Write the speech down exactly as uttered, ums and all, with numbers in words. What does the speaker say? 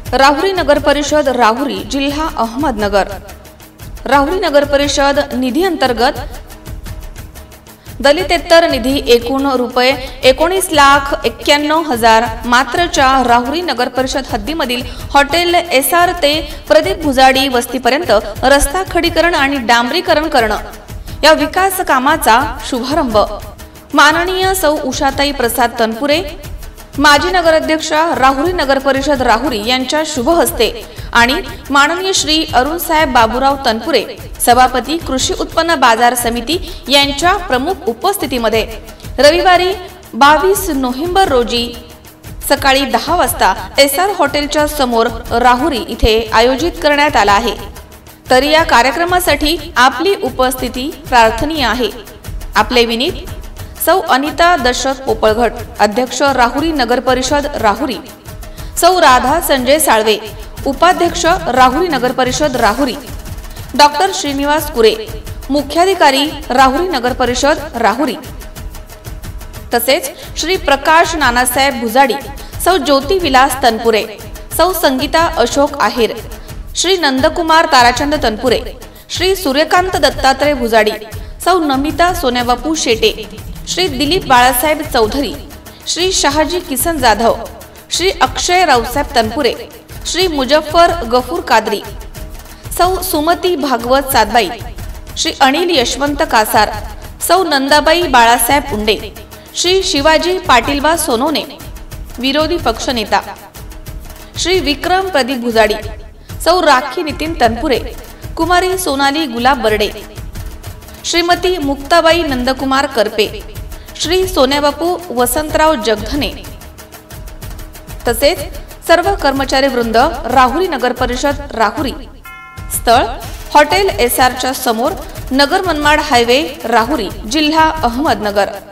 राहुरी नगर परिषद राहुरी जिल्हा अहमदनगर। राहुरी नगर परिषद निधी अंतर्गत दलितेतर निधी एकूण रुपये एकोणीस लाख एक्क्याण्णव हजार मात्रच्या राहुरी नगर परिषद हद्दीमधील हॉटेल एस आर ते प्रदीप भुजाडी वस्तीपर्यंत रस्ता खडीकरण आणि डांबरीकरण करणं या विकास कामाचा शुभारंभ माननीय सौ उषाताई प्रसाद तनपुरे माजी नगराध्यक्षा राहुरी नगर परिषद राहुरी यांच्या शुभ हस्ते आणि माननीय श्री अरुण साहेब बाबूराव तनपुरे सभापती कृषी उत्पन्न बाजार समिती यांच्या प्रमुख उपस्थितीमध्ये रविवारी बावीस नोव्हेंबर रोजी सकाळी दहा वाजता एस आर हॉटेलच्या समोर राहुरी इथे आयोजित करण्यात आला आहे। तर या कार्यक्रमासाठी आपली उपस्थिती प्रार्थनीय आहे। आपले विनीत सौ अनिता दशरथ पोपळघट अध्यक्ष राहुरी नगर परिषद राहुरी, सौ राधा संजय साळवे उपाध्यक्ष राहुरी नगर परिषद राहुरी, डॉक्टर श्रीनिवास कुरे मुख्याधिकारी राहुरी नगर परिषद राहुरी, तसेच श्री प्रकाश नानासाहेब भुजाडी, सौ ज्योती विलास तनपुरे, सौ संगीता अशोक आहेर, श्री नंदकुमार ताराचंद तनपुरे, श्री सूर्यकांत दत्तात्रय भुजाडी, सौ नमिता सोन्याबापू शेटे, श्री दिलीप बाळासाहेब चौधरी, श्री शहाजी किसन जाधव, श्री अक्षय रावसाहेब तनपुरे, श्री मुजफ्फर गफूर कादरी, सौ सुमती भागवत सादबाई, श्री अनिल यशवंत कासार, सौ नंदाबाई बाळासाहेब उंडे, श्री शिवाजी पाटीलबा सोनोने विरोधी पक्षनेता, श्री विक्रम प्रदीप भुजाडी, सौ राखी नितीन तनपुरे, कुमारी सोनाली गुलाब बर्डे, श्रीमती मुक्ताबाई नंदकुमार करपे, श्री सोन्याबापू वसंतराव जगधने तसेच सर्व कर्मचारी वृंद राहुरी नगर परिषद राहुरी। स्थळ हॉटेल एस आर च्या समोर नगर मनमाड हायवे राहुरी जिल्हा अहमदनगर।